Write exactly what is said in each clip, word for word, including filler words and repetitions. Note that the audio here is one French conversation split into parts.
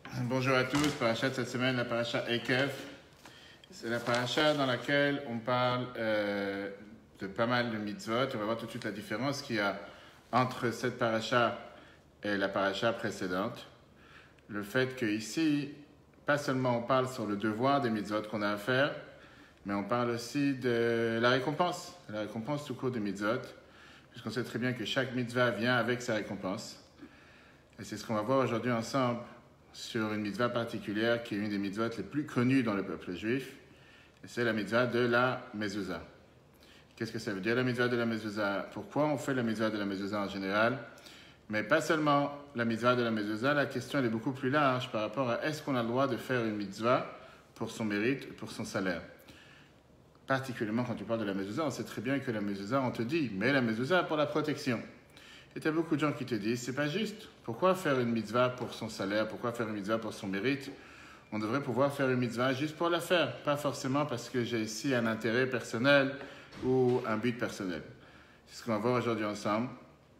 Bonjour à tous, paracha de cette semaine, la paracha Ekev. C'est la paracha dans laquelle on parle euh, de pas mal de mitzvot. On va voir tout de suite la différence qu'il y a entre cette paracha et la paracha précédente. Le fait qu'ici, pas seulement on parle sur le devoir des mitzvot qu'on a à faire, mais on parle aussi de la récompense, la récompense tout court des mitzvot, puisqu'on sait très bien que chaque mitzvah vient avec sa récompense. Et c'est ce qu'on va voir aujourd'hui ensemble sur une mitzvah particulière qui est une des mitzvot les plus connues dans le peuple juif, et c'est la mitzvah de la mezouza. Qu'est-ce que ça veut dire la mitzvah de la mezouza? Pourquoi on fait la mitzvah de la mezouza en général? Mais pas seulement la mitzvah de la mezouza, la question elle est beaucoup plus large par rapport à est-ce qu'on a le droit de faire une mitzvah pour son mérite, pour son salaire. Particulièrement quand tu parles de la mezouza, on sait très bien que la mezouza, on te dit, mais la mezouza pour la protection. Et tu as beaucoup de gens qui te disent, c'est pas juste. Pourquoi faire une mitzvah pour son salaire? Pourquoi faire une mitzvah pour son mérite? On devrait pouvoir faire une mitzvah juste pour la faire, pas forcément parce que j'ai ici un intérêt personnel ou un but personnel. C'est ce qu'on va voir aujourd'hui ensemble.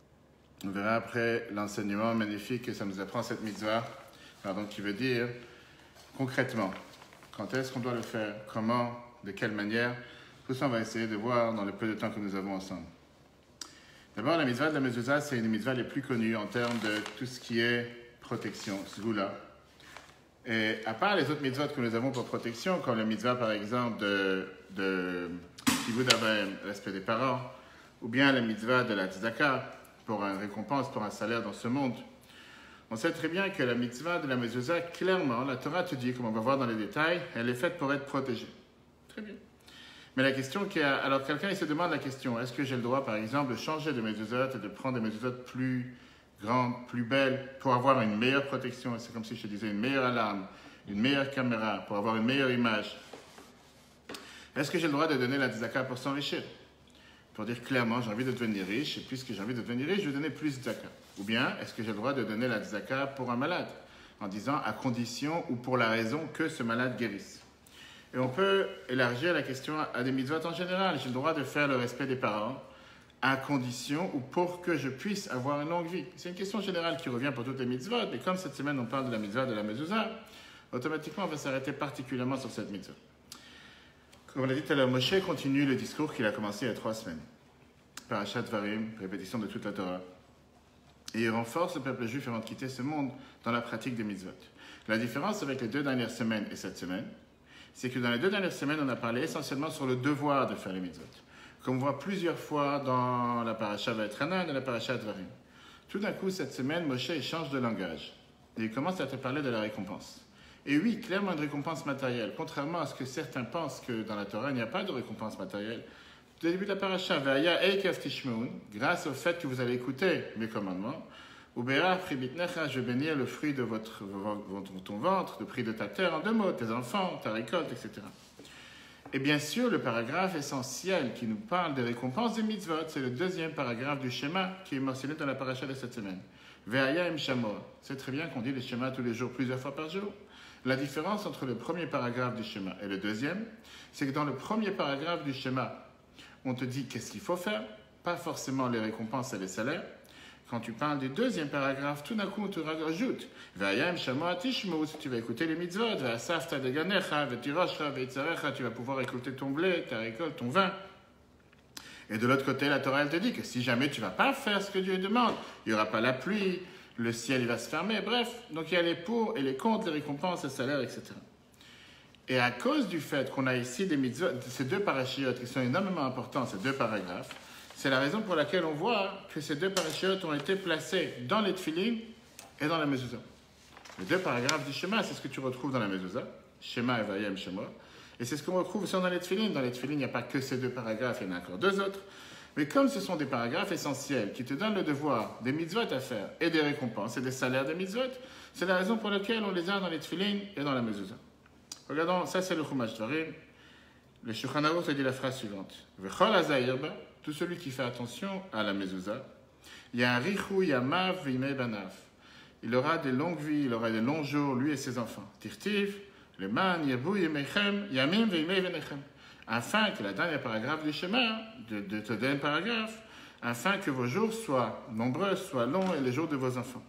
On verra après l'enseignement magnifique que ça nous apprend cette mitzvah. Alors donc, qui veut dire concrètement, quand est-ce qu'on doit le faire? Comment? De quelle manière? Tout ça, on va essayer de voir dans le peu de temps que nous avons ensemble. D'abord, la mitzvah de la mezouza, c'est une des mitzvahs les plus connues en termes de tout ce qui est protection, sgoula. Et à part les autres mitzvahs que nous avons pour protection, comme la mitzvah par exemple de, de kibud avaim, respect des parents, ou bien la mitzvah de la tzedaka, pour une récompense, pour un salaire dans ce monde, on sait très bien que la mitzvah de la mezouza, clairement, la Torah te dit, comme on va voir dans les détails, elle est faite pour être protégée. Très bien. Mais la question qui a... Alors, quelqu'un, il se demande la question, est-ce que j'ai le droit, par exemple, de changer de mezuzot et de prendre des mezuzot plus grandes, plus belles, pour avoir une meilleure protection? C'est comme si je te disais une meilleure alarme, une meilleure caméra, pour avoir une meilleure image. Est-ce que j'ai le droit de donner la tzedaka pour s'enrichir? Pour dire clairement, j'ai envie de devenir riche, et puisque j'ai envie de devenir riche, je vais donner plus de tzedaka. Ou bien, est-ce que j'ai le droit de donner la tzedaka pour un malade? En disant, à condition ou pour la raison que ce malade guérisse. Et on peut élargir la question à des mitzvot en général. J'ai le droit de faire le respect des parents à condition ou pour que je puisse avoir une longue vie. C'est une question générale qui revient pour toutes les mitzvot, mais comme cette semaine on parle de la mitzvah de la mezouza, automatiquement on va s'arrêter particulièrement sur cette mitzvah. Comme on l'a dit tout à l'heure, Moshe continue le discours qu'il a commencé il y a trois semaines. Parashat Varim, répétition de toute la Torah. Et il renforce le peuple juif avant de quitter ce monde dans la pratique des mitzvot. La différence avec les deux dernières semaines et cette semaine, c'est que dans les deux dernières semaines, on a parlé essentiellement sur le devoir de faire les mitzvot. Comme on voit plusieurs fois dans la paracha Vaetranan et la paracha Dvarim. Tout d'un coup, cette semaine, Moshe il change de langage. Et il commence à te parler de la récompense. Et oui, clairement une récompense matérielle. Contrairement à ce que certains pensent que dans la Torah, il n'y a pas de récompense matérielle. Au début de la paracha, Ve'aya eikev tishmeun, grâce au fait que vous allez écouter mes commandements, ou Béra, je vais bénir le fruit de votre, ton ventre, le prix de ta terre, en deux mots, tes enfants, ta récolte, et cetera. Et bien sûr, le paragraphe essentiel qui nous parle des récompenses des mitzvot, c'est le deuxième paragraphe du schéma qui est mentionné dans la paracha de cette semaine. Ve'aya im shamor. C'est très bien qu'on dit le schéma tous les jours, plusieurs fois par jour. La différence entre le premier paragraphe du schéma et le deuxième, c'est que dans le premier paragraphe du schéma, on te dit qu'est-ce qu'il faut faire, pas forcément les récompenses et les salaires. Quand tu parles du deuxième paragraphe, tout d'un coup, on te rajoute Vayam Shamoa Tishmou, tu vas écouter les mitzvot, Vasafta de Ganecha, Vetirosha, Veitzarecha, tu vas pouvoir écouter ton blé, ta récolte, ton vin. Et de l'autre côté, la Torah, elle te dit que si jamais tu ne vas pas faire ce que Dieu demande, il n'y aura pas la pluie, le ciel il va se fermer, bref. Donc il y a les pour et les contre, les récompenses, les salaires, et cetera. Et à cause du fait qu'on a ici des mitzvot, ces deux parachiotes qui sont énormément importants, ces deux paragraphes, c'est la raison pour laquelle on voit que ces deux parachutes ont été placés dans les tefilin et dans la mezouza. Les deux paragraphes du schéma, c'est ce que tu retrouves dans la mezouza, schéma et vayem shema, et c'est ce qu'on retrouve aussi dans les tefilin. Dans les tefilin, il n'y a pas que ces deux paragraphes, il y en a encore deux autres. Mais comme ce sont des paragraphes essentiels qui te donnent le devoir des mitzvot à faire et des récompenses et des salaires des mitzvot, c'est la raison pour laquelle on les a dans les tefilin et dans la mezouza. Regardons, ça c'est le Chumash Dvarim. Le Shulchan Aruch te dit la phrase suivante. V'chol hazayir ba, tout celui qui fait attention à la mezouza, il y a un richou yamav v'imei banav. Il aura des longues vies, il aura des longs jours, lui et ses enfants. Tirtiv, le man yabu yemechem, yamim v'imei venechem. Afin que la dernière paragraphe du schéma, de, de ce dernier paragraphe, afin que vos jours soient nombreux, soient longs et les jours de vos enfants.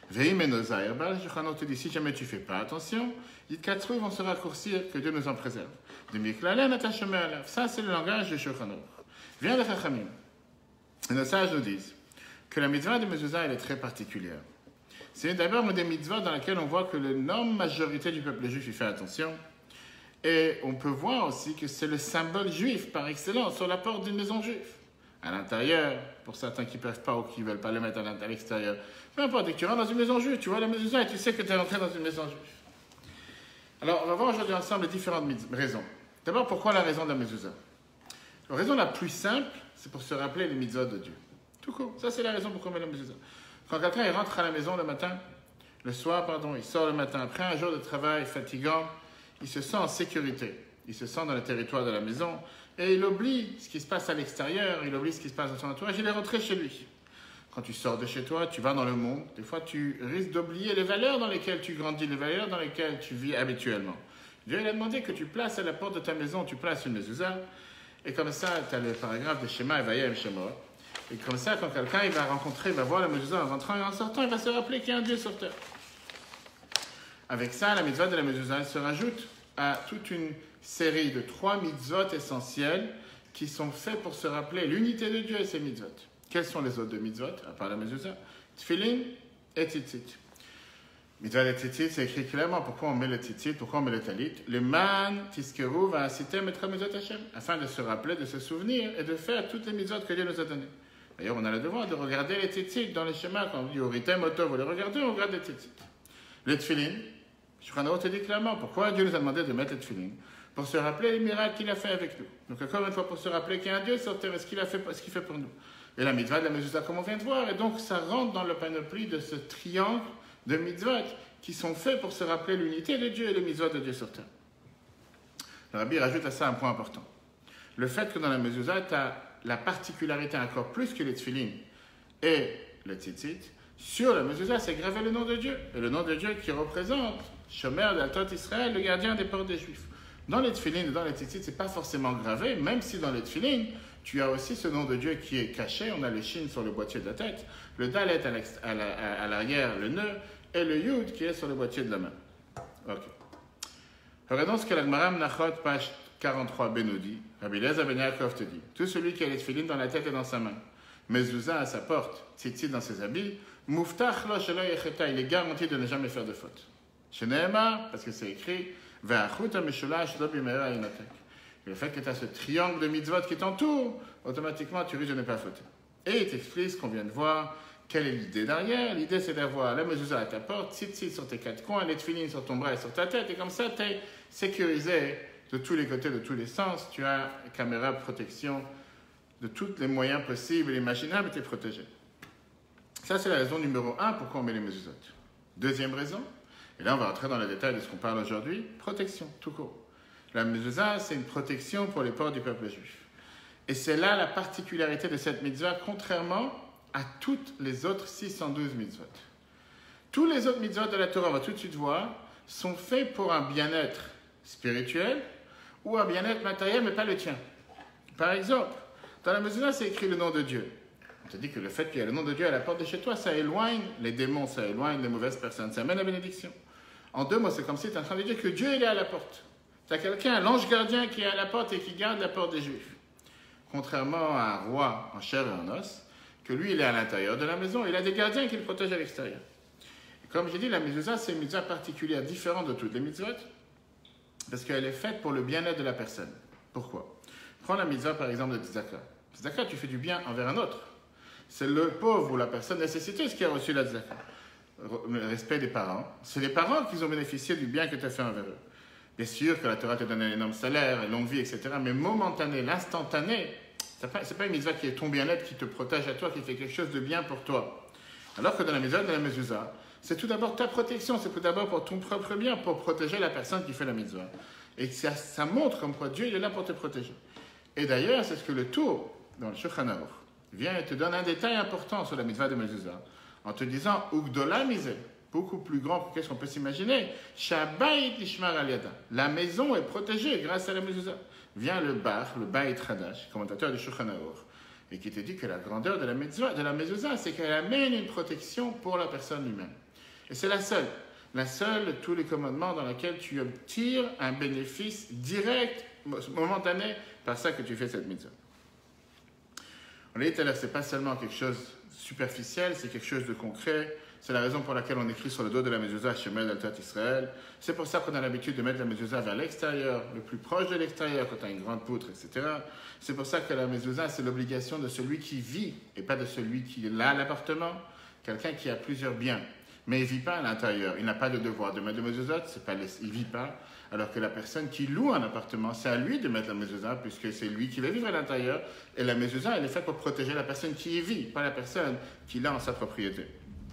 Veimenosa Herbal, Shulchan te dit si jamais tu fais pas attention, Yitkatru vont se raccourcir, que Dieu nous en préserve. De Miklalen attachement à la. Ça, c'est le langage de Shulchan Aruch. Viens de Chachamim. Et nos sages nous disent que la mitzvah de mezuzah, elle est très particulière. C'est d'abord une des mitzvahs dans laquelle on voit que l'énorme majorité du peuple juif y fait attention. Et on peut voir aussi que c'est le symbole juif par excellence sur la porte d'une maison juive. À l'intérieur, pour certains qui ne peuvent pas ou qui ne veulent pas le mettre à l'extérieur. Peu importe, dès que tu rentres dans une maison juive, tu vois la mezuzah et tu sais que tu es rentré dans une maison juive. Alors, on va voir aujourd'hui ensemble les différentes raisons. D'abord, pourquoi la raison de la mezuzah? La raison la plus simple, c'est pour se rappeler les mitzvot de Dieu. Tout court. Ça, c'est la raison pour qu'on met la mezuzah. Quand quelqu'un il rentre à la maison le matin, le soir, pardon, il sort le matin, après un jour de travail fatigant, il se sent en sécurité. Il se sent dans le territoire de la maison et il oublie ce qui se passe à l'extérieur, il oublie ce qui se passe dans son entourage, il est rentré chez lui. Quand tu sors de chez toi, tu vas dans le monde, des fois tu risques d'oublier les valeurs dans lesquelles tu grandis, les valeurs dans lesquelles tu vis habituellement. Dieu il a demandé que tu places à la porte de ta maison, tu places une mezuzah, et comme ça, tu as le paragraphe de Shema et Vayem Shema. Et comme ça, quand quelqu'un il va rencontrer, il va voir la mezuzah en rentrant et en sortant, il va se rappeler qu'il y a un Dieu sur terre. Avec ça, la mitzvah de la mezuzah se rajoute à toute une série de trois mitzvot essentiels qui sont faits pour se rappeler l'unité de Dieu et ses mitzvot. Quels sont les autres deux mitzvot, à part la mezuzah? Tfilin et tzitzit. Mitzvah de tzitzit, c'est écrit clairement pourquoi on met le tzitzit, pourquoi on met le talit. Le man tiskeru va inciter mettre mitzvot Hashem, afin de se rappeler, de se souvenir et de faire toutes les mitzvot que Dieu nous a données. D'ailleurs, on a le devoir de regarder les tzitzit dans les schémas. Quand on dit Oritem, Oto, vous les regardez, on regarde les tzitzit. Le tfilin, Shulchan Aruch te dit clairement pourquoi Dieu nous a demandé de mettre le tfilin. Pour se rappeler les miracles qu'il a fait avec nous. Donc, encore une fois, pour se rappeler qu'il y a un Dieu sur terre et ce qu'il a fait, ce qu'il fait pour nous. Et la mitzvah de la mezuzah, comme on vient de voir, et donc ça rentre dans le panoplie de ce triangle de mitzvot qui sont faits pour se rappeler l'unité de Dieu et le mitzvot de Dieu sur terre. Le Rabbi rajoute à ça un point important. Le fait que dans la mezuzah, tu as la particularité encore plus que les tfilin et le tzitzit, sur la mezuzah, c'est gravé le nom de Dieu. Et le nom de Dieu qui représente Shomer d'Altot Israël, le gardien des portes des Juifs. Dans les tfilin et dans les tzitzit, ce n'est pas forcément gravé, même si dans les tfilin, tu as aussi ce nom de Dieu qui est caché. On a le shin sur le boîtier de la tête, le dalet à l'arrière, le nœud, et le yud qui est sur le boîtier de la main. Ok. Regardons ce que la Gemara Menachot, page quarante-trois b nous dit. Rabbi Eliezer ben Yaakov te dit, tout celui qui a les tfilin dans la tête et dans sa main, mezuzah à sa porte, tzitzit dans ses habits, muftach lo shelo yecheta, il est garanti de ne jamais faire de faute. Sheneema, parce que c'est écrit, ve'achut ha'meshulash lo bimera inatek. Le fait que tu as ce triangle de mitzvot qui t'entoure, automatiquement tu risques de ne pas fauter. Et il t'explique ce qu'on vient de voir. Quelle est l'idée derrière? L'idée, c'est d'avoir la mezuzah à ta porte, tzitzit sur tes quatre coins, les tfilin sur ton bras et sur ta tête, et comme ça, tu es sécurisé de tous les côtés, de tous les sens. Tu as une caméra de protection de tous les moyens possibles et imaginables, tu es protégé. Ça, c'est la raison numéro un pourquoi on met les mezuzot. Deuxième raison, et là, on va rentrer dans les détails de ce qu'on parle aujourd'hui, protection, tout court. La mezuzah, c'est une protection pour les portes du peuple juif. Et c'est là la particularité de cette mitzvah, contrairement à toutes les autres six cent douze mitzvot. Tous les autres mitzvot de la Torah, on va tout de suite voir, sont faits pour un bien-être spirituel ou un bien-être matériel, mais pas le tien. Par exemple, dans la mezuzah, c'est écrit le nom de Dieu. On te dit que le fait qu'il y ait le nom de Dieu à la porte de chez toi, ça éloigne les démons, ça éloigne les mauvaises personnes, ça amène la bénédiction. En deux mots, c'est comme si tu es en train de dire que Dieu il est à la porte. Tu as quelqu'un, l'ange gardien qui est à la porte et qui garde la porte des Juifs. Contrairement à un roi en chair et en os, que lui, il est à l'intérieur de la maison, il a des gardiens qui le protègent à l'extérieur. Et comme j'ai dit, la mezuzah, c'est une mezuzah particulière, différente de toutes les mitzvot, parce qu'elle est faite pour le bien-être de la personne. Pourquoi? Prends la mezuzah, par exemple, de tzedaka. Tzedaka, tu fais du bien envers un autre. C'est le pauvre ou la personne nécessiteuse qui a reçu la tzedaka. Le respect des parents. C'est les parents qui ont bénéficié du bien que tu as fait envers eux. Bien sûr que la Torah te donne un énorme salaire, une longue vie, et cetera. Mais momentané, l'instantané, ce n'est pas, pas une mitzvah qui est ton bien-être, qui te protège à toi, qui fait quelque chose de bien pour toi. Alors que dans la mitzvah de la mezuzah, c'est tout d'abord ta protection, c'est tout d'abord pour ton propre bien, pour protéger la personne qui fait la mitzvah. Et ça, ça montre comme quoi Dieu il est là pour te protéger. Et d'ailleurs, c'est ce que le Tour, dans le Shulchan Aruch, vient et te donne un détail important sur la mitzvah de mezuzah, en te disant « Ugdola misé », beaucoup plus grand que ce qu'on peut s'imaginer. « Shabayit lishmar al yada ». La maison est protégée grâce à la mezuzah. Vient le Bar, le Bait Hadash, commentateur du Shulchan Aruch, et qui te dit que la grandeur de la mezuzah, de la mezuzah, c'est qu'elle amène une protection pour la personne lui-même. Et c'est la seule. La seule de tous les commandements dans laquelle tu tires un bénéfice direct, momentané, par ça que tu fais cette mitzvah. On l'a dit tout à l'heure, ce n'est pas seulement quelque chose de superficiel, c'est quelque chose de concret. C'est la raison pour laquelle on écrit sur le dos de la mezuzah Shemed Altat Israël. C'est pour ça qu'on a l'habitude de mettre la mezuzah vers l'extérieur, le plus proche de l'extérieur, quand tu as une grande poutre, et cetera. C'est pour ça que la mezuzah, c'est l'obligation de celui qui vit et pas de celui qui a l'appartement. Quelqu'un qui a plusieurs biens, mais il ne vit pas à l'intérieur. Il n'a pas de devoir de mettre de mezuzah, c'est pas, il ne vit pas. Alors que la personne qui loue un appartement, c'est à lui de mettre la mezuzah, puisque c'est lui qui va vivre à l'intérieur. Et la mezuzah, elle est faite pour protéger la personne qui y vit, pas la personne qui l'a en sa propriété.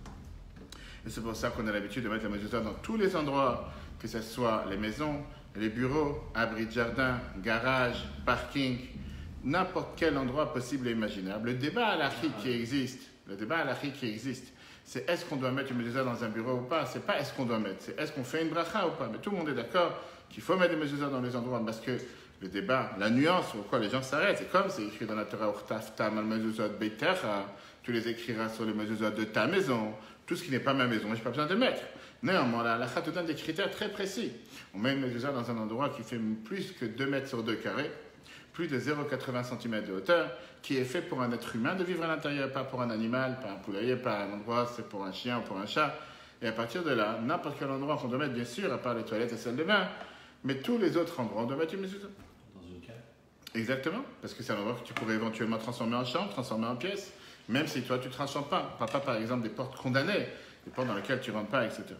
Et c'est pour ça qu'on a l'habitude de mettre la mezuzah dans tous les endroits, que ce soit les maisons, les bureaux, abris de jardin, garage, parking, n'importe quel endroit possible et imaginable. Le débat halachique qui existe, le débat halachique qui existe, c'est est-ce qu'on doit mettre une mezuzah dans un bureau ou pas. C'est pas est-ce qu'on doit mettre, c'est est-ce qu'on fait une bracha ou pas. Mais tout le monde est d'accord qu'il faut mettre des mezuzahs dans les endroits parce que le débat, la nuance sur quoi les gens s'arrêtent, c'est comme c'est écrit dans la Torah, Urtaftam al mezuzot beitecha, tu les écriras sur les mezuzahs de ta maison, tout ce qui n'est pas ma maison, je n'ai pas besoin de mettre. Néanmoins, la halakha te donne des critères très précis. On met une mezuzah dans un endroit qui fait plus que deux mètres sur deux carrés, plus de zéro virgule quatre-vingts centimètres de hauteur, qui est fait pour un être humain de vivre à l'intérieur, pas pour un animal, pas un poulailler, pas un endroit, c'est pour un chien ou pour un chat. Et à partir de là, n'importe quel endroit qu'on doit mettre, bien sûr, à part les toilettes et salles de bain, mais tous les autres endroits, on doit mettre une mezuzah. Dans une cave. Exactement, parce que c'est un endroit que tu pourrais éventuellement transformer en chambre, transformer en pièce, même si toi tu ne transformes pas. Pas, pas par exemple des portes condamnées, des portes dans lesquelles tu ne rentres pas, et cetera.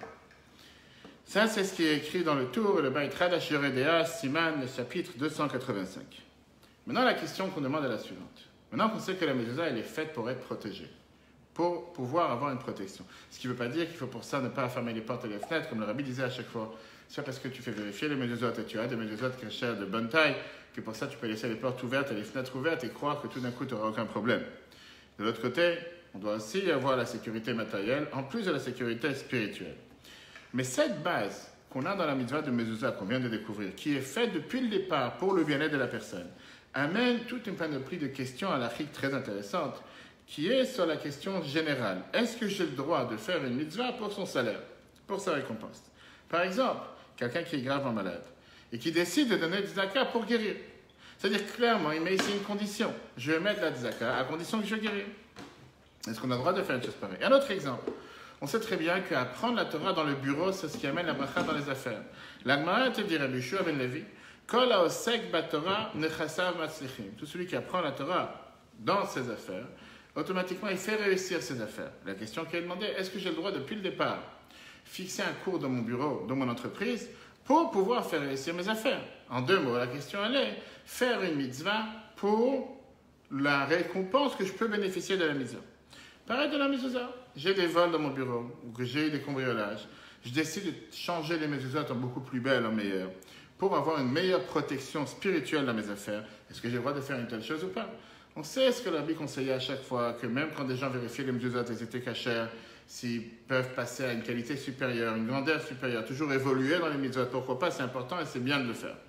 Ça, c'est ce qui est écrit dans le Tour, le Beit Hadash Yoredea, Siman, le chapitre deux cent quatre-vingt-cinq. Maintenant, la question qu'on demande est la suivante. Maintenant qu'on sait que la mezuzah, elle est faite pour être protégée, pour pouvoir avoir une protection. Ce qui ne veut pas dire qu'il faut pour ça ne pas fermer les portes et les fenêtres, comme le rabbi disait à chaque fois. C'est parce que tu fais vérifier les mezuzot et tu as des mezuzot cachères de bonne taille, que pour ça tu peux laisser les portes ouvertes et les fenêtres ouvertes et croire que tout d'un coup tu n'auras aucun problème. De l'autre côté, on doit aussi avoir la sécurité matérielle, en plus de la sécurité spirituelle. Mais cette base qu'on a dans la mitzvah de mezuzah, qu'on vient de découvrir, qui est faite depuis le départ pour le bien-être de la personne, amène toute une panoplie de questions halachiques très intéressantes, qui est sur la question générale. Est-ce que j'ai le droit de faire une mitzvah pour son salaire, pour sa récompense? Par exemple, quelqu'un qui est gravement malade et qui décide de donner du tzedaka pour guérir. C'est-à-dire clairement, il met ici une condition. Je vais mettre la tzedaka à condition que je guéris. Est-ce qu'on a le droit de faire une chose pareille? Un autre exemple. On sait très bien qu'apprendre la Torah dans le bureau, c'est ce qui amène la bracha dans les affaires. La Gemara te dit, Rabbi Yeshua ben Levi, Kol haosek batorah nechasav matzlichim. Tout celui qui apprend la Torah dans ses affaires, automatiquement, il fait réussir ses affaires. La question qui est demandée, est-ce que j'ai le droit depuis le départ fixer un cours dans mon bureau, dans mon entreprise, pour pouvoir faire réussir mes affaires? En deux mots, la question elle est, faire une mitzvah pour la récompense que je peux bénéficier de la mitzvah. Pareil de la mezuzah. J'ai des vols dans mon bureau, ou que j'ai des cambriolages. Je décide de changer les mezuzahs en beaucoup plus belles, en meilleures, pour avoir une meilleure protection spirituelle dans mes affaires. Est-ce que j'ai le droit de faire une telle chose ou pas? On sait ce que la Bible conseillait à chaque fois, que même quand des gens vérifiaient les mezuzahs, elles étaient cachères, s'ils peuvent passer à une qualité supérieure, une grandeur supérieure, toujours évoluer dans les mitzvot. Pourquoi pas? C'est important et c'est bien de le faire.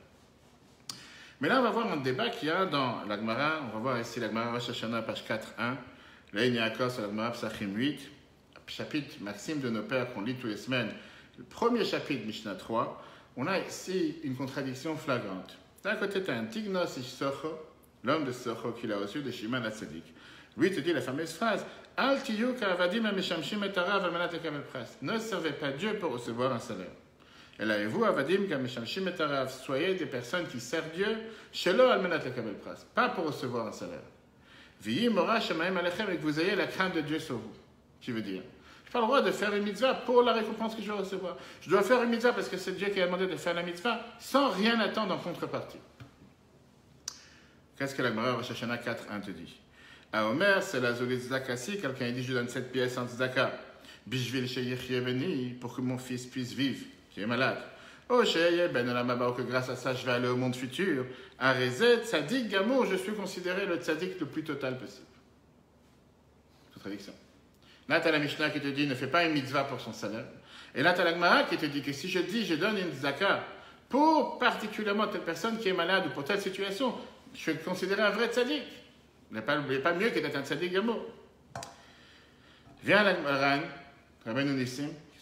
Mais là, on va voir un débat qu'il y a dans la Gemara. On va voir ici la Gemara Rosh Hashanah, page quatre un. Là, il y a un cas sur la Gemara Psachim huit, chapitre Maxime de nos pères qu'on lit toutes les semaines. Le premier chapitre, Mishnah trois, on a ici une contradiction flagrante. D'un côté, tu as un Tignos ish Socho, l'homme de Socho qu'il a reçu de Shimon HaTzadik. Lui te dit la fameuse phrase Al tiyu ka'avadim ha'meshamshim et harav al manat lekabel pras. Ne servez pas Dieu pour recevoir un salaire. Et là, et vous, avadim ka'meshamshim et harav, soyez des personnes qui servent Dieu, shelo al manat lekabel pras, pas pour recevoir un salaire. V'yi mora shemaim alechem, et que vous ayez la crainte de Dieu sur vous. Qui veut dire, je n'ai pas le droit de faire une mitzvah pour la récompense que je vais recevoir. Je dois faire une mitzvah parce que c'est Dieu qui a demandé de faire la mitzvah sans rien attendre en contrepartie. Qu'est-ce que la Gemara Rosh Hashanah quatre un te dit? À Omer, c'est la Zolit Tzedaka. Si quelqu'un dit je donne sept pièces en Tzedaka, Bishvil Sheyechie Beni, pour que mon fils puisse vivre, qui est malade. Oh Sheyeh Ben Olamaba, que grâce à ça je vais aller au monde futur. À Rezet, Tzadik Gamour, je suis considéré le Tzadik le plus total possible. Contradiction. Là, tu as la Mishnah qui te dit ne fais pas une mitzvah pour son salaire. Et là, tu as la Gemara qui te dit que si je dis je donne une tzedaka pour particulièrement telle personne qui est malade ou pour telle situation, je suis considéré un vrai tzaddik. Il n'est pas, pas mieux que d'être un tzaddik gamour. Viens la Gemara, Rabbeinu Nissim, qui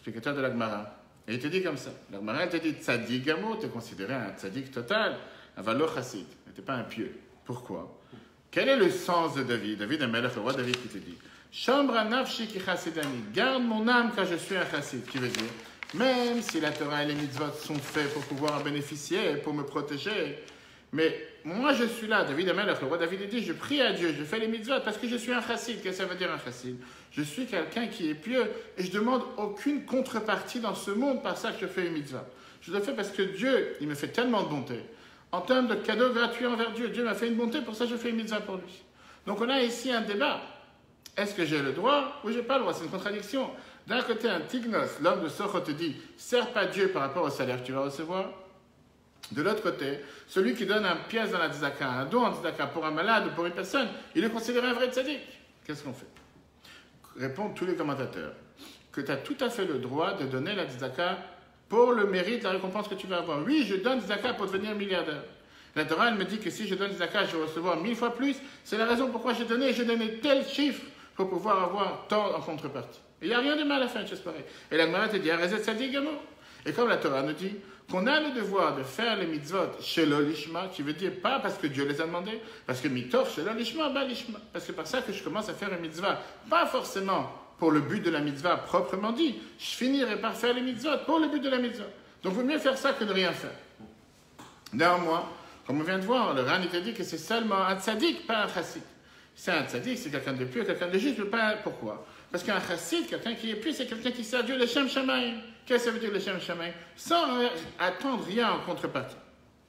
explicateur de l'Agmara. Et il te dit comme ça. L'Agmara, elle te dit tzaddik gamo, tu es considéré un tzaddik total, un valo chassid. Tu n'es pas un pieux. Pourquoi? Quel est le sens de David? David est Melech, le roi David qui te dit Shambra nafshi ki chassidani, garde mon âme car je suis un chassid. Qui veut dire, même si la Torah et les mitzvot sont faits pour pouvoir en bénéficier, pour me protéger, mais moi je suis là, David est Melech, le roi David dit, je prie à Dieu, je fais les mitzvot parce que je suis un chassid. Qu'est-ce que ça veut dire un chassid? Je suis quelqu'un qui est pieux et je demande aucune contrepartie dans ce monde par ça que je fais les mitzvot. Je le fais parce que Dieu, il me fait tellement de bonté. En termes de cadeaux gratuits envers Dieu, Dieu m'a fait une bonté, pour ça je fais une mitzvah pour lui. Donc on a ici un débat. Est-ce que j'ai le droit ou j'ai pas le droit? C'est une contradiction. D'un côté, un tignos, l'homme de Socho te dit, sers pas Dieu par rapport au salaire que tu vas recevoir. De l'autre côté, celui qui donne un pièce dans la tzedaka, un don en tzedaka pour un malade ou pour une personne, il est considéré un vrai tzaddik. Qu'est-ce qu'on fait? Répondent tous les commentateurs que tu as tout à fait le droit de donner la tzedaka pour le mérite, la récompense que tu vas avoir. Oui, je donne des zakats pour devenir milliardaire. La Torah, elle me dit que si je donne des zakats, je vais recevoir mille fois plus. C'est la raison pourquoi j'ai donné, j'ai donné tel chiffre pour pouvoir avoir tant en contrepartie. Il n'y a rien de mal à faire une chose pareille. Et la Gemara te dit, arrête ça dit également. Et comme la Torah nous dit qu'on a le devoir de faire les mitzvot chez l'olishma, qui veut dire pas parce que Dieu les a demandés, parce que mitov chez l'olishma, bah l'ishma. Parce que c'est par ça que je commence à faire une mitzvah. Pas forcément pour le but de la mitzvah proprement dit. Je finirai par faire les mitzvot pour le but de la mitzvah. Donc il vaut mieux faire ça que de rien faire. Néanmoins, comme on vient de voir, le Ran il te dit que c'est seulement un tzaddik, pas un chassid. C'est un tzaddik, c'est quelqu'un de pieux, quelqu'un de juste, pas. Pourquoi? Parce qu'un chassid, quelqu'un qui est pieux, c'est quelqu'un qui sert Dieu le Shem Shamayim. Qu'est-ce que ça veut dire le Shem Shamayim? Sans attendre rien en contrepartie.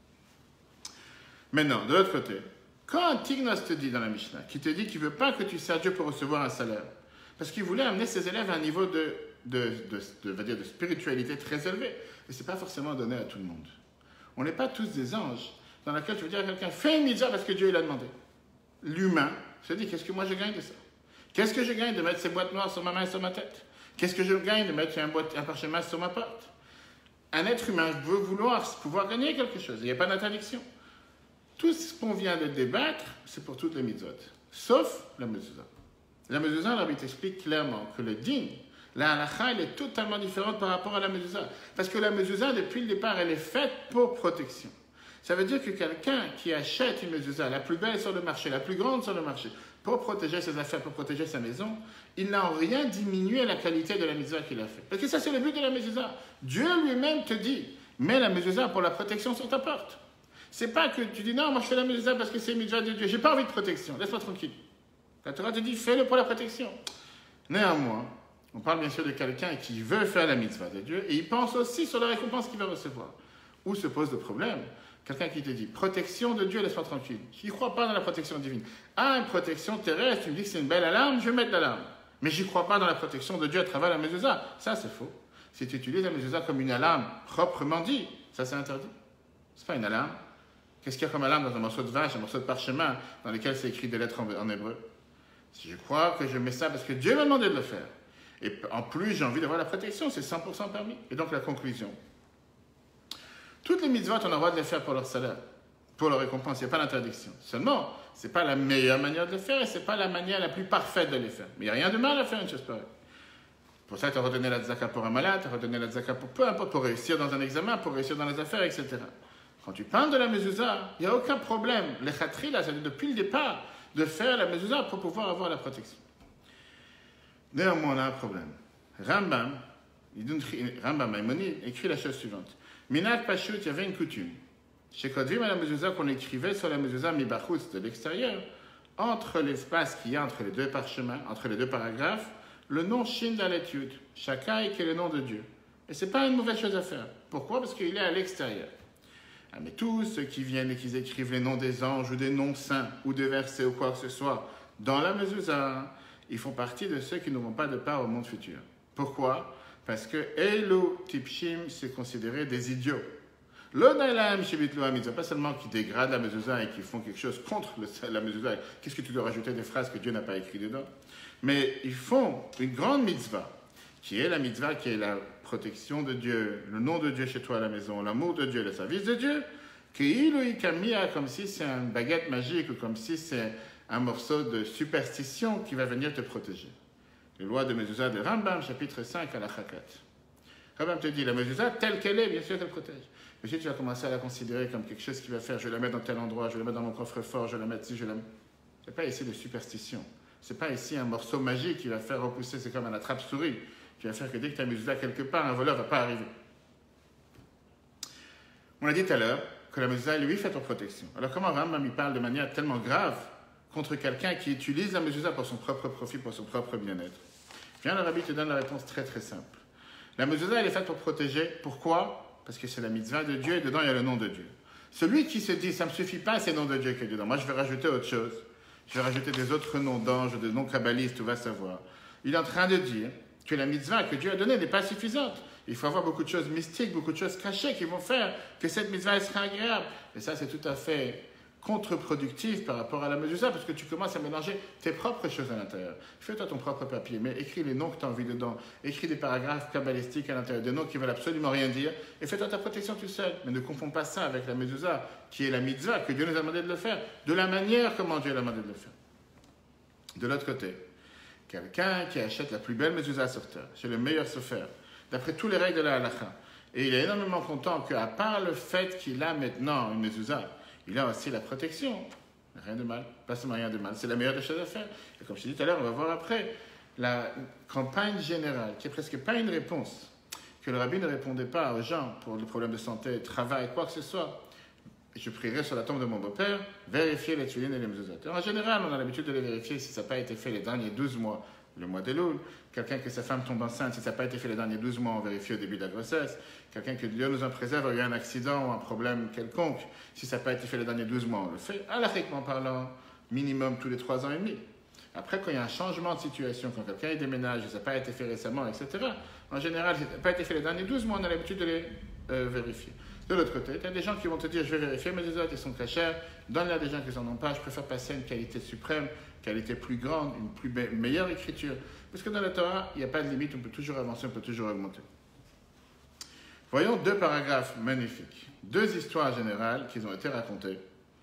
Maintenant, de l'autre côté, quand un tignos te dit dans la Mishnah, qui te dit qu'il ne veut pas que tu sers Dieu pour recevoir un salaire, parce qu'il voulait amener ses élèves à un niveau de, de, de, de, de, dire de spiritualité très élevé. Et ce n'est pas forcément donné à tout le monde. On n'est pas tous des anges dans laquelle tu veux dire à quelqu'un, fais une mitzvah parce que Dieu l'a demandé. L'humain se dit, qu'est-ce que moi je gagne de ça? Qu'est-ce que je gagne de mettre ces boîtes noires sur ma main et sur ma tête? Qu'est-ce que je gagne de mettre un, boîte, un parchemin sur ma porte? Un être humain veut vouloir pouvoir gagner quelque chose. Il n'y a pas d'interdiction. Tout ce qu'on vient de débattre, c'est pour toutes les mitzvot, sauf la mezuzah. La mezuzah, l'arbitre explique clairement que le din, la halakha, elle est totalement différente par rapport à la mezuzah. Parce que la mezuzah, depuis le départ, elle est faite pour protection. Ça veut dire que quelqu'un qui achète une mezuzah, la plus belle sur le marché, la plus grande sur le marché, pour protéger ses affaires, pour protéger sa maison, il n'a en rien diminué la qualité de la mezuzah qu'il a fait. Parce que ça, c'est le but de la mezuzah. Dieu lui-même te dit, mets la mezuzah pour la protection sur ta porte. C'est pas que tu dis, non, moi je fais la mezuzah parce que c'est une mezuzah de Dieu. J'ai pas envie de protection, laisse-moi tranquille. La Torah te dit, fais-le pour la protection. Néanmoins, on parle bien sûr de quelqu'un qui veut faire la mitzvah de Dieu et il pense aussi sur la récompense qu'il va recevoir. Où se pose le problème? Quelqu'un qui te dit, protection de Dieu, laisse-moi tranquille. Qui ne croit pas dans la protection divine. Ah, une protection terrestre, tu me dis que c'est une belle alarme, je vais mettre l'alarme. Mais je n'y crois pas dans la protection de Dieu à travers la mezuzah. Ça, c'est faux. Si tu utilises la mezuzah comme une alarme proprement dit, ça c'est interdit. Ce n'est pas une alarme. Qu'est-ce qu'il y a comme alarme dans un morceau de vache, un morceau de parchemin dans lequel c'est écrit des lettres en, en hébreu? Si je crois que je mets ça parce que Dieu m'a demandé de le faire. Et en plus, j'ai envie d'avoir la protection, c'est cent pour cent permis. Et donc la conclusion. Toutes les mitzvot, on a le droit de les faire pour leur salaire, pour leur récompense. Il n'y a pas d'interdiction. Seulement, ce n'est pas la meilleure manière de le faire et ce n'est pas la manière la plus parfaite de les faire. Mais il n'y a rien de mal à faire une chose pareille. Pour ça, tu as redonné la tzaka pour un malade, tu as redonné la tzaka pour peu importe, pour réussir dans un examen, pour réussir dans les affaires, et cetera. Quand tu parles de la mezuzah, il n'y a aucun problème. Les khatri, là, c'est depuis le départ de faire la mezuzah pour pouvoir avoir la protection. Néanmoins, on a un problème. Rambam, Rambam Maïmonide écrit la chose suivante. Minat Pashut, il y avait une coutume. Chez Kodvim à la mezuzah qu'on écrivait sur la mezuzah Mibachutz de l'extérieur, entre l'espace qu'il y a entre les deux parchemins, entre les deux paragraphes, le nom Shin Dalet Yud, Shakai qui est le nom de Dieu. Et ce n'est pas une mauvaise chose à faire. Pourquoi? Parce qu'il est à l'extérieur. Ah, mais tous ceux qui viennent et qui écrivent les noms des anges ou des noms saints ou des versets ou quoi que ce soit dans la mezuzah, ils font partie de ceux qui n'auront pas de part au monde futur. Pourquoi? Parce que Eilu Tipshim, c'est considéré des idiots. L'Onaïlam Shibitlu Hamidza, pas seulement qui dégradent la mezuzah et qui font quelque chose contre le, la mezuzah. Qu'est-ce que tu dois rajouter des phrases que Dieu n'a pas écrites dedans? Mais ils font une grande mitzvah, qui est la mitzvah, qui est la protection de Dieu, le nom de Dieu chez toi à la maison, l'amour de Dieu, le service de Dieu, comme si c'est une baguette magique ou comme si c'est un morceau de superstition qui va venir te protéger. Les lois de Mezuzah de Rambam, chapitre cinq, à la Chakat. Rabban te dit, la mezouza, telle qu'elle est, bien sûr qu'elle protège. Mais si tu vas commencer à la considérer comme quelque chose qui va faire, je vais la mettre dans tel endroit, je vais la mettre dans mon coffre-fort, je vais la mettre ici, je vais la... Ce n'est pas ici de superstition. Ce n'est pas ici un morceau magique qui va faire repousser, c'est comme un attrape-souris, qui va faire que dès que tu as une mezouza quelque part, un voleur ne va pas arriver. On l'a dit tout à l'heure que la mezouza, lui, fait pour protection. Alors comment Rambam lui parle de manière tellement grave contre quelqu'un qui utilise la mezouza pour son propre profit, pour son propre bien-être? Viens, le rabbi te donne la réponse très très simple. La mezouza, elle est faite pour protéger. Pourquoi? Parce que c'est la mitzvah de Dieu et dedans, il y a le nom de Dieu. Celui qui se dit, ça ne me suffit pas, c'est le nom de Dieu qui est dedans. Moi, je vais rajouter autre chose. Je vais rajouter des autres noms d'anges, des noms kabbalistes, tu vas savoir. Il est en train de dire que la mitzvah que Dieu a donnée n'est pas suffisante. Il faut avoir beaucoup de choses mystiques, beaucoup de choses cachées qui vont faire que cette mitzvah elle sera agréable. Et ça, c'est tout à fait contre-productif par rapport à la mezouza, parce que tu commences à mélanger tes propres choses à l'intérieur. Fais-toi ton propre papier, mais écris les noms que tu as envie dedans. Écris des paragraphes kabbalistiques à l'intérieur, des noms qui veulent absolument rien dire, et fais-toi ta protection tout seul. Mais ne confonds pas ça avec la mezouza, qui est la mitzvah, que Dieu nous a demandé de le faire, de la manière comment Dieu l'a demandé de le faire. De l'autre côté, quelqu'un qui achète la plus belle mezouza sur terre, c'est le meilleur sofer, d'après tous les règles de la halakha, et il est énormément content qu'à part le fait qu'il a maintenant une mezouza, il a aussi la protection. Rien de mal, pas seulement rien de mal. C'est la meilleure des choses à faire. Et comme je t'ai dit tout à l'heure, on va voir après, la campagne générale, qui est presque pas une réponse, que le rabbi ne répondait pas aux gens pour les problèmes de santé, travail, quoi que ce soit. Et je prierai sur la tombe de mon beau-père, vérifier les tulines et les mezuzot. En général, on a l'habitude de les vérifier si ça n'a pas été fait les derniers douze mois, le mois de Loul. Quelqu'un que sa femme tombe enceinte, si ça n'a pas été fait les derniers douze mois, on vérifie au début de la grossesse. Quelqu'un que Dieu nous en préserve, il y a eu un accident ou un problème quelconque, si ça n'a pas été fait les derniers douze mois, on le fait, halakhiquement parlant, minimum tous les trois ans et demi. Après, quand il y a un changement de situation, quand quelqu'un déménage, ça n'a pas été fait récemment, et cetera, en général, si ça n'a pas été fait les derniers douze mois, on a l'habitude de les euh, vérifier. De l'autre côté, tu as des gens qui vont te dire, je vais vérifier mes autres, ils sont très chers, donne-les à des gens qui n'en ont pas, je préfère passer à une qualité suprême, qualité plus grande, une plus me- meilleure écriture. Parce que dans la Torah, il n'y a pas de limite, on peut toujours avancer, on peut toujours augmenter. Voyons deux paragraphes magnifiques, deux histoires générales qui ont été racontées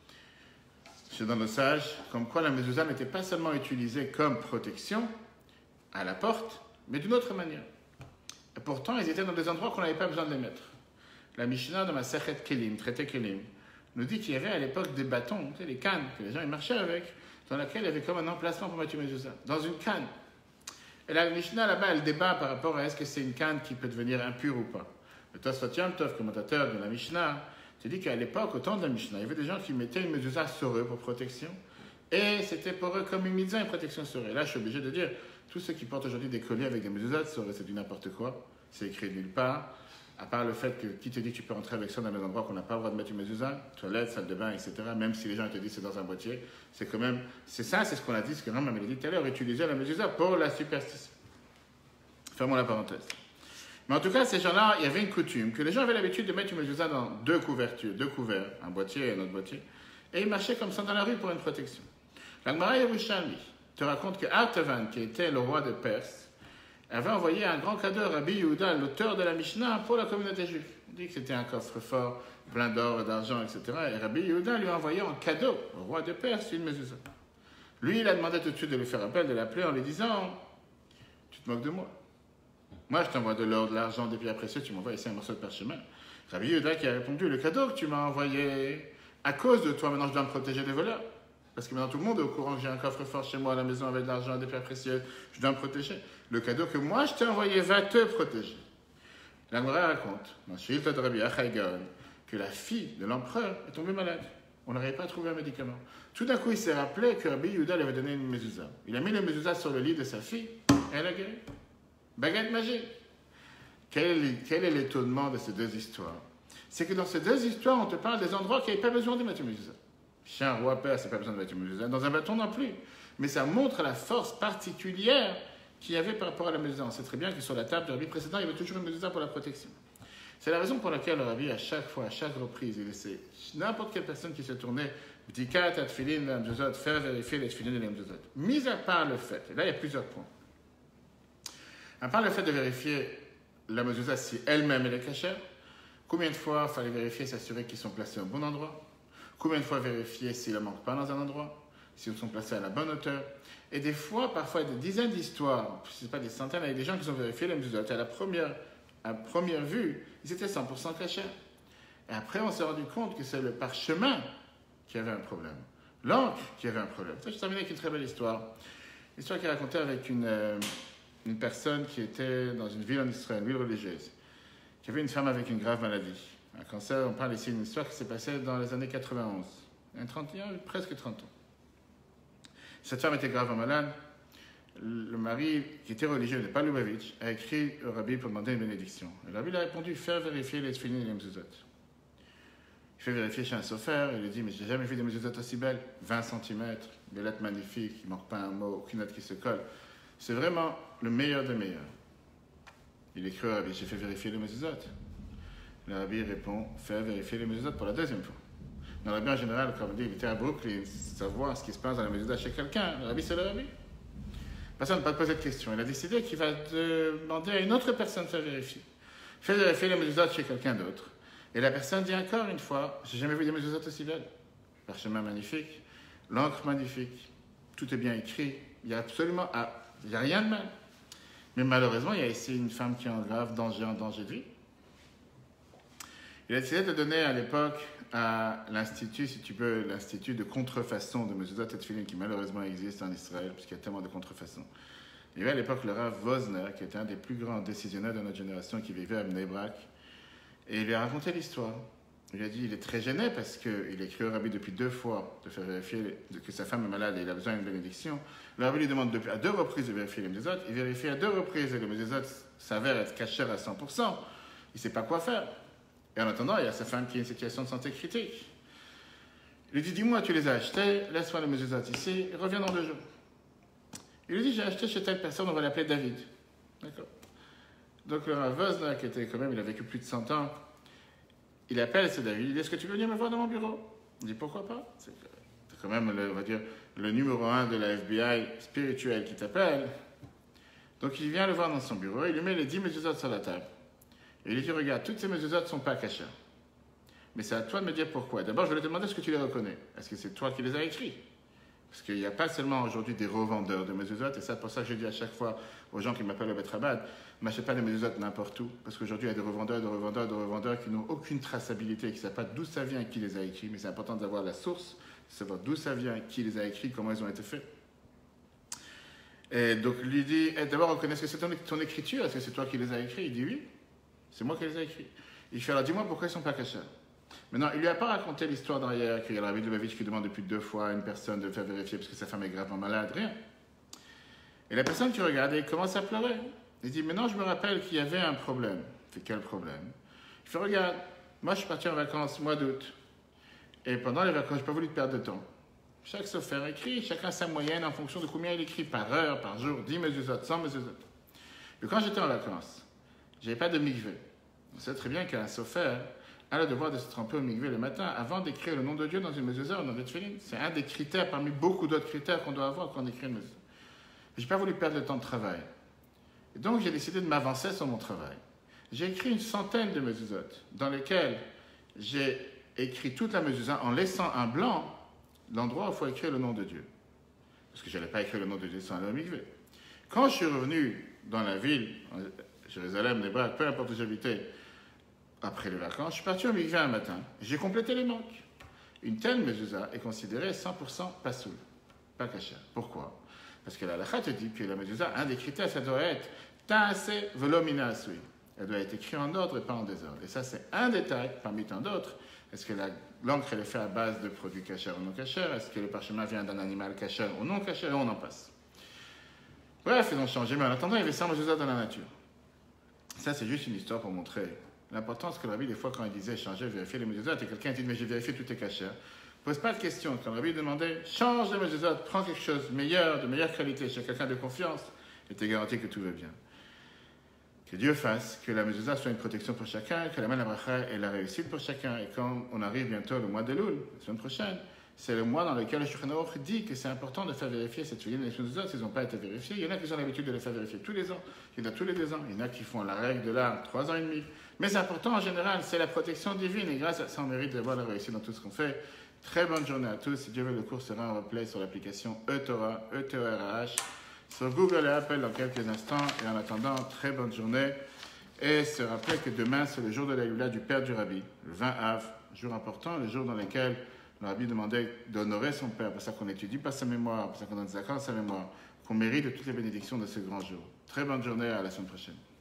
chez dans nos sages, comme quoi la mezouza n'était pas seulement utilisée comme protection à la porte, mais d'une autre manière. Et pourtant, ils étaient dans des endroits qu'on n'avait pas besoin de les mettre. La Mishnah dans ma Sechet Kelim, traité Kelim, nous dit qu'il y avait à l'époque des bâtons, tu sais, les cannes que les gens ils marchaient avec, dans laquelle il y avait comme un emplacement pour mettre une mezouza, dans une canne. Et la Mishnah là-bas, elle débat par rapport à est-ce que c'est une canne qui peut devenir impure ou pas. Le Tosfot Yom Tov, commentateur de la Mishnah, te dit qu'à l'époque, au temps de la Mishnah, il y avait des gens qui mettaient une mezouza sur eux pour protection, et c'était pour eux comme une mitzvah, une protection sur eux. Et là, je suis obligé de dire, tous ceux qui portent aujourd'hui des colliers avec des mezuzahs sur eux, c'est du n'importe quoi, c'est écrit nulle part. À part le fait que qui te dit que tu peux rentrer avec ça dans des endroits qu'on n'a pas le droit de mettre une mezouza, toilette, salle de bain, et cetera. Même si les gens te disent que c'est dans un boîtier, c'est quand même, c'est ça, c'est ce qu'on a dit, ce que Rambam a dit tout à l'heure, utiliser la mezouza pour la superstition. Fermons la parenthèse. Mais en tout cas, ces gens-là, il y avait une coutume que les gens avaient l'habitude de mettre une mezouza dans deux couvertures, deux couverts, un boîtier et un autre boîtier, et ils marchaient comme ça dans la rue pour une protection. La Gemara Yerushalmi te raconte que Artavan, qui était le roi de Perse, avait envoyé un grand cadeau à Rabbi Yehuda, l'auteur de la Mishnah, pour la communauté juive. Il dit que c'était un coffre-fort plein d'or et d'argent, et cetera. Et Rabbi Yehuda lui a envoyé en cadeau au roi de Perse une mezouza. Lui, il a demandé tout de suite de lui faire appel, de l'appeler en lui disant « Tu te moques de moi. Moi, je t'envoie de l'or, de l'argent, des pierres précieuses, tu m'envoies ici un morceau de parchemin. » Rabbi Yehuda qui a répondu « Le cadeau que tu m'as envoyé, à cause de toi, maintenant je dois me protéger des voleurs. Parce que maintenant tout le monde est au courant que j'ai un coffre-fort chez moi à la maison avec de l'argent, des pierres précieuses, je dois me protéger. Le cadeau que moi je t'ai envoyé va te protéger. » La Gemara raconte, dans Shilta de Rabbi Achai Gaon, que la fille de l'empereur est tombée malade. On n'arrivait pas à trouver un médicament. Tout d'un coup, il s'est rappelé que Rabbi Yehuda lui avait donné une mezouza. Il a mis la mezouza sur le lit de sa fille et elle a guéri. Baguette magique. Quel est, quel est l'étonnement de ces deux histoires? C'est que dans ces deux histoires, on te parle des endroits qui n'avaient pas besoin de mettre une mezouza. Chez un roi père, c'est pas besoin de mettre une mezouza. Dans un bâton non plus. Mais ça montre la force particulière qu'il y avait par rapport à la mezouza. On sait très bien que sur la table du rabbi précédent, il y avait toujours une mezouza pour la protection. C'est la raison pour laquelle le rabbi, à chaque fois, à chaque reprise, il laissait n'importe quelle personne qui se tournait, bdikat, atfilin, la mezuzot, faire vérifier les tfilin et les mezuzot. Mis à part le fait, et là il y a plusieurs points. À part le fait de vérifier la mezouza si elle-même elle est cachère, combien de fois il fallait vérifier, s'assurer qu'ils sont placés au bon endroit? Combien de fois vérifier s'ils ne manquent pas dans un endroit, s'ils sont placés à la bonne hauteur. Et des fois, parfois, il y a des dizaines d'histoires, ce n'est pas des centaines, il y a des gens qui ont vérifié les mezuzot. À la première à première vue, ils étaient cent pour cent cachers. Et après, on s'est rendu compte que c'est le parchemin qui avait un problème. L'encre qui avait un problème. Ça, je termine avec une très belle histoire. Une histoire qui est racontée avec une, euh, une personne qui était dans une ville en Israël, une ville religieuse, qui avait une femme avec une grave maladie. Un cancer, on parle ici d'une histoire qui s'est passée dans les années quatre-vingt-onze. Un trente, presque trente ans. Cette femme était gravement malade. Le mari, qui était religieux, n'est pas Lubavitch, a écrit au rabbi pour demander une bénédiction. Et le rabbi lui a répondu, faire vérifier les tefilines et les mezuzot. Il fait vérifier chez un sophère, il lui dit, mais j'ai jamais vu des mezuzot aussi belles, vingt centimètres, des lettres magnifiques, il ne manque pas un mot, aucune lettre qui se colle. C'est vraiment le meilleur des meilleurs. Il écrit au rabbi, j'ai fait vérifier les mezuzot. Le rabbi répond, faire vérifier les mezuzot pour la deuxième fois. Le rabbi en général, comme on dit, il était à Brooklyn, savoir ce qui se passe dans la mezuzot chez quelqu'un. Le rabbi, c'est le rabbi. Personne ne peut pas poser de questions. Il a décidé qu'il va demander à une autre personne de faire vérifier. Faire vérifier les mezuzot chez quelqu'un d'autre. Et la personne dit encore une fois, j'ai jamais vu des mezuzot aussi belles. Parchemin magnifique, l'encre magnifique, tout est bien écrit, il n'y a absolument ah, il y a rien de mal. Mais malheureusement, il y a ici une femme qui est en grave danger, en danger de vie. Il a décidé de donner à l'époque à l'institut, si tu veux, l'institut de contrefaçon de mezuzot et tefilin qui malheureusement existe en Israël, puisqu'il y a tellement de contrefaçons. Il y avait à l'époque le Rav Wozner, qui était un des plus grands décisionnaires de notre génération, qui vivait à Bnei Brak, et il lui a raconté l'histoire. Il lui a dit, il est très gêné parce qu'il a écrit au rabbi depuis deux fois de faire vérifier que sa femme est malade et il a besoin d'une bénédiction. Le rabbi lui demande de, à deux reprises de vérifier les mezuzot. Il vérifie à deux reprises et les mezuzot s'avèrent être cachés à cent pour cent. Il ne sait pas quoi faire. Et en attendant, il y a sa femme qui est en situation de santé critique. Il lui dit, dis-moi, tu les as achetés, laisse-moi les mezuzot ici, et reviens dans deux jours. Il lui dit, j'ai acheté chez telle personne, on va l'appeler David. D'accord. Donc le Rav Wozner, qui était quand même, il a vécu plus de cent ans, il appelle ce David, il dit, est-ce que tu veux venir me voir dans mon bureau? Il dit, pourquoi pas? C'est quand même, le, on va dire, le numéro un de la F B I spirituel qui t'appelle. Donc il vient le voir dans son bureau, il lui met les dix mezuzot sur la table. Et il lui dit, regarde, toutes ces mezuzot ne sont pas cachées. Mais c'est à toi de me dire pourquoi. D'abord, je vais te demander, est-ce que tu les reconnais? Est-ce que c'est toi qui les as écrits? Parce qu'il n'y a pas seulement aujourd'hui des revendeurs de mezuzot, et c'est pour ça que je dis à chaque fois aux gens qui m'appellent au Betrabad, ne m'achetez pas des mezuzot n'importe où, parce qu'aujourd'hui il y a des revendeurs, de revendeurs, de revendeurs qui n'ont aucune traçabilité, qui ne savent pas d'où ça vient et qui les a écrits, mais c'est important d'avoir la source, de savoir d'où ça vient, qui les a écrits, comment ils ont été faits. Et donc lui dit, eh, d'abord reconnais, est-ce que c'est ton, ton écriture, est-ce que c'est toi qui les as écrits? Il dit oui, c'est moi qui les ai écrits. Il fait, alors dis-moi pourquoi ils ne sont pas cachés. Maintenant, il ne lui a pas raconté l'histoire derrière, qu'il y a le rabbi Lubavitch qui demande depuis deux fois à une personne de faire vérifier parce que sa femme est gravement malade, rien. Et la personne qui regardait, il commence à pleurer. Il dit, maintenant je me rappelle qu'il y avait un problème. Il fait, quel problème? Il fait, regarde, moi je suis parti en vacances mois d'août. Et pendant les vacances, je n'ai pas voulu perdre de temps. Chaque sophère écrit, chacun sa moyenne en fonction de combien il écrit par heure, par jour, dix mezuzot, cent mezuzot. Et quand j'étais en vacances, je n'avais pas de mikvé. On sait très bien qu'un sophère a le devoir de se tremper au mikvé le matin avant d'écrire le nom de Dieu dans une mezuzah ou dans des tefilin. C'est un des critères parmi beaucoup d'autres critères qu'on doit avoir quand on écrit une mezuzah. Je n'ai pas voulu perdre le temps de travail. Et donc j'ai décidé de m'avancer sur mon travail. J'ai écrit une centaine de mezuzot dans lesquelles j'ai écrit toute la mezuzah en laissant un blanc l'endroit où il faut écrire le nom de Dieu. Parce que je n'allais pas écrire le nom de Dieu sans aller au mikvé. Quand je suis revenu dans la ville, Jérusalem, les Bras, peu importe où j'habitais, après les vacances, je suis parti au mikvé un matin. J'ai complété les manques. Une telle mezuzah est considérée cent pour cent pasoul, pas kasher. Pourquoi? Parce que la halakha te dit que la mezuzah, un des critères, ça doit être ta'ase velo mina asui. Elle doit être écrite en ordre et pas en désordre. Et ça, c'est un détail parmi tant d'autres. Est-ce que l'encre elle est faite à base de produits kasher ou non kasher? Est-ce que le parchemin vient d'un animal kasher ou non kasher? Et on en passe. Bref, ils ont changé, mais en attendant, il y avait cent mezuzah dans la nature. Ça, c'est juste une histoire pour montrer l'importance que le rabbi, des fois, quand il disait changer, vérifier les mezuzot, et quelqu'un dit, mais j'ai vérifié tout est kasher. Ne pose pas de question. Quand le rabbi demandait, change les mezuzot, prends quelque chose de meilleur, de meilleure qualité, chez quelqu'un de confiance, et t'es garanti que tout va bien. Que Dieu fasse que la mezuzah soit une protection pour chacun, que la main de la bracha est la réussite pour chacun. Et quand on arrive bientôt le mois de Elul, la semaine prochaine, c'est le mois dans lequel le Shulchan Aruch dit que c'est important de faire vérifier cette filière des mezuzot s'ils n'ont pas été vérifiés. Il y en a qui ont l'habitude de les faire vérifier tous les ans. Il y en a tous les deux ans. Il y en a qui font la règle de l'art trois ans et demi. Mais c'est important en général, c'est la protection divine. Et grâce à ça, on mérite d'avoir la réussite dans tout ce qu'on fait. Très bonne journée à tous. Si Dieu veut, le cours sera en replay sur l'application eTorah, E T O R A H, sur Google et Apple dans quelques instants. Et en attendant, très bonne journée. Et se rappeler que demain, c'est le jour de la Lula du père du Rabbi, le vingt Av, jour important, le jour dans lequel le Rabbi demandait d'honorer son père, pour ça qu'on n'étudie pas sa mémoire, pour ça qu'on donne des accords à sa mémoire, qu'on mérite de toutes les bénédictions de ce grand jour. Très bonne journée, à la semaine prochaine.